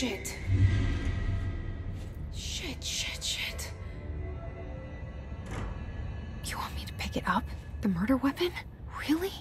Shit. Shit. You want me to pick it up? The murder weapon? Really?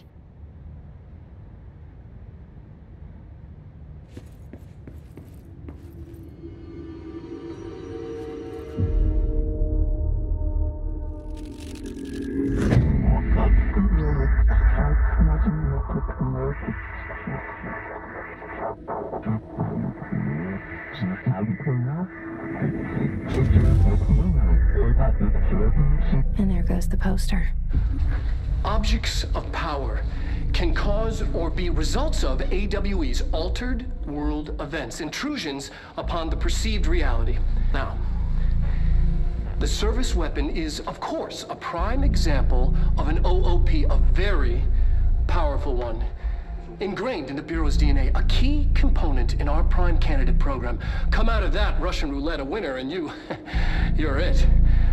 And there goes the poster. Objects of power can cause or be results of AWE's altered world events, intrusions upon the perceived reality. Now, the service weapon is, of course, a prime example of an OOP, a very powerful one. Ingrained in the Bureau's DNA, a key component in our prime candidate program. Come out of that Russian roulette a winner and you're it.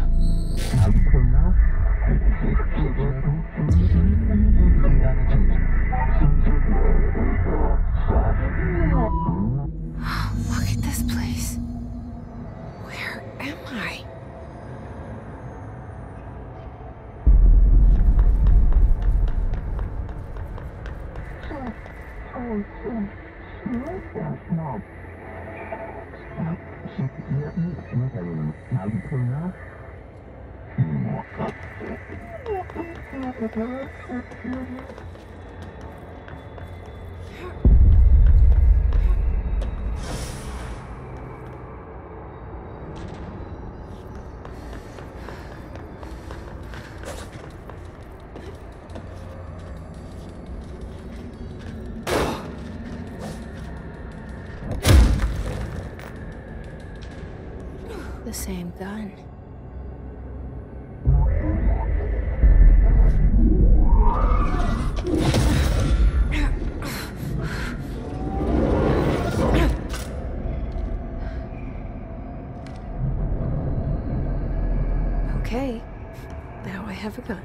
Look at this place. Where am I? The same gun. Okay, now I have a gun.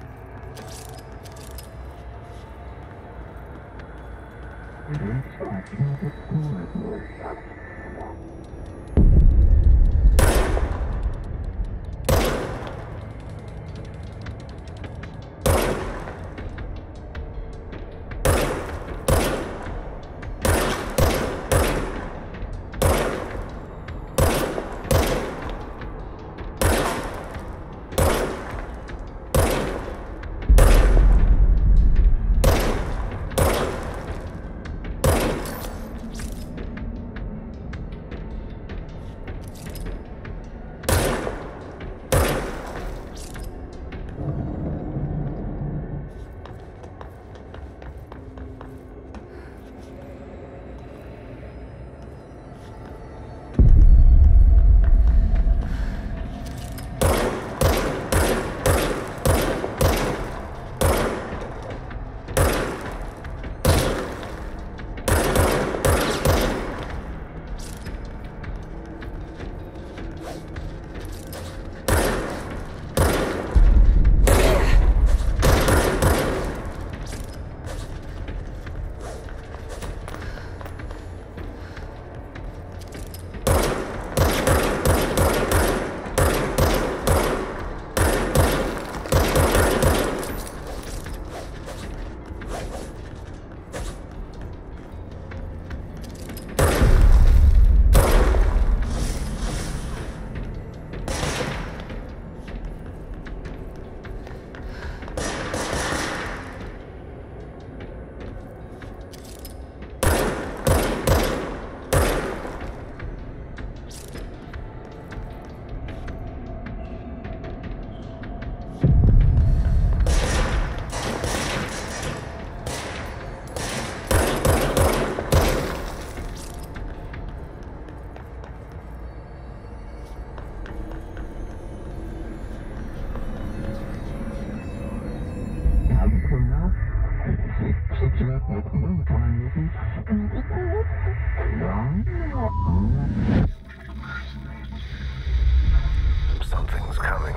Something's coming.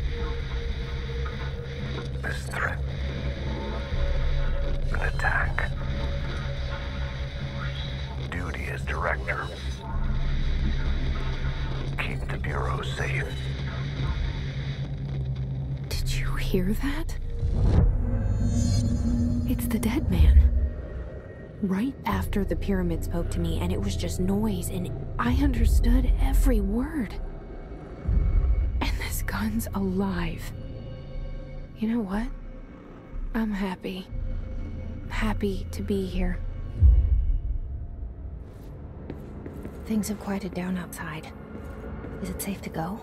This threat. An attack. Duty as director. Bureau safe. Did you hear that? It's the dead man. Right after the pyramid spoke to me, and it was just noise, and I understood every word. And this gun's alive. You know what? I'm happy. Happy to be here. Things have quieted down outside. Is it safe to go?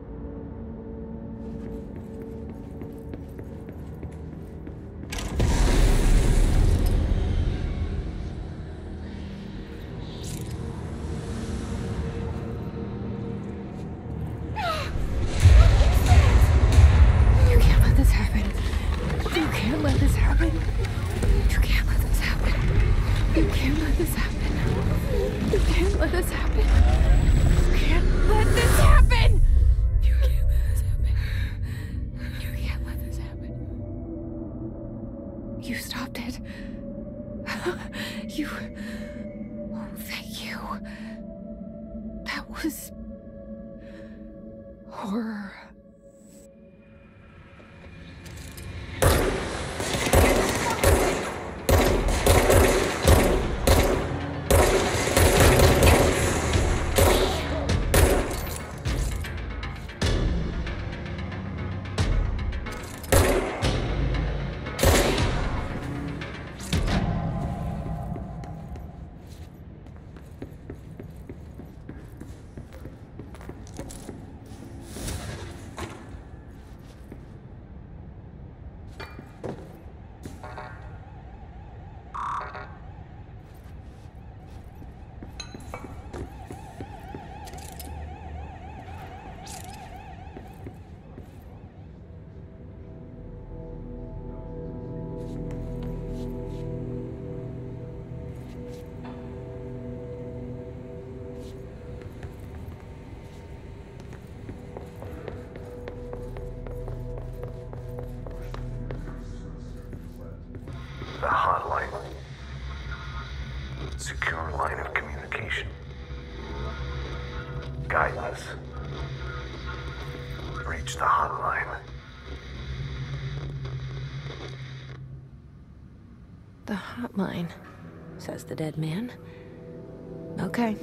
You stopped it. You... Oh, thank you. That was... horror. The hotline. Secure line of communication. Guidance. Reach the hotline. The hotline, says the dead man. Okay.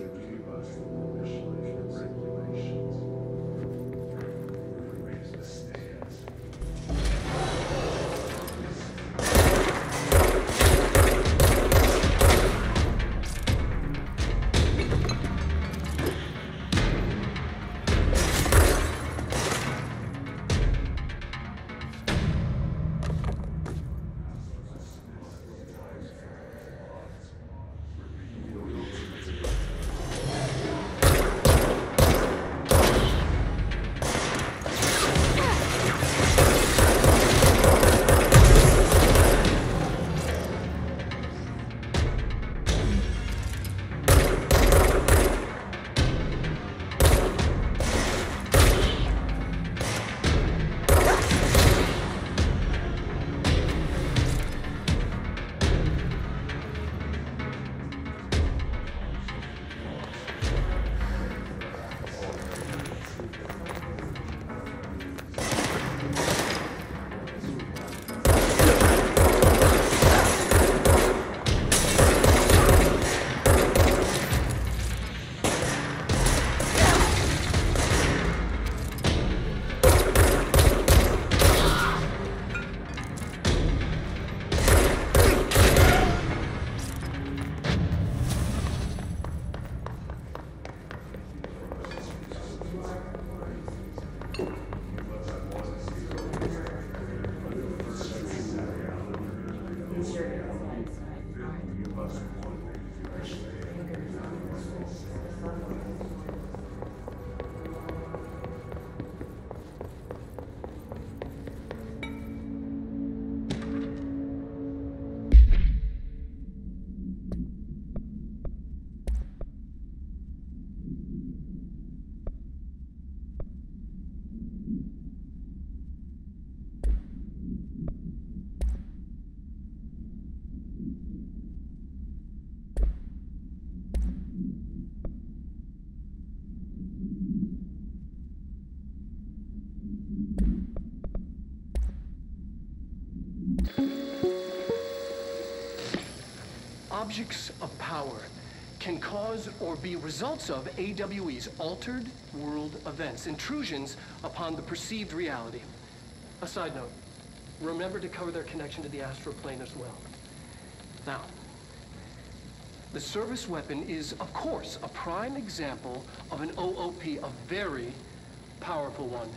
objects of power can cause or be results of AWE's altered world events, intrusions upon the perceived reality. A side note, remember to cover their connection to the astral plane as well. Now, the service weapon is, of course, a prime example of an OOP, a very powerful one.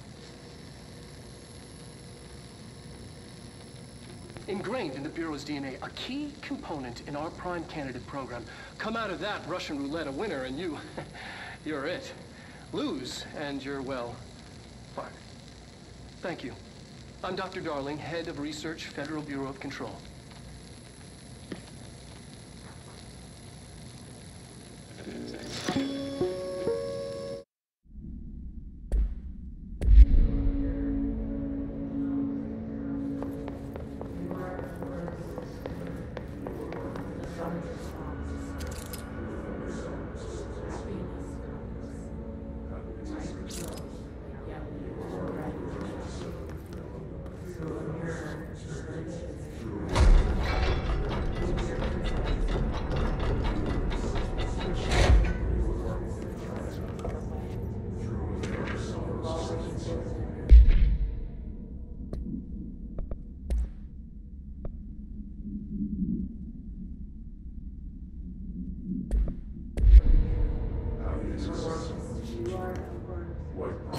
Ingrained in the Bureau's DNA, a key component in our prime candidate program. Come out of that Russian roulette a winner and you're it. Lose and you're, well, fired. Thank you. I'm Dr. Darling, Head of Research, Federal Bureau of Control. White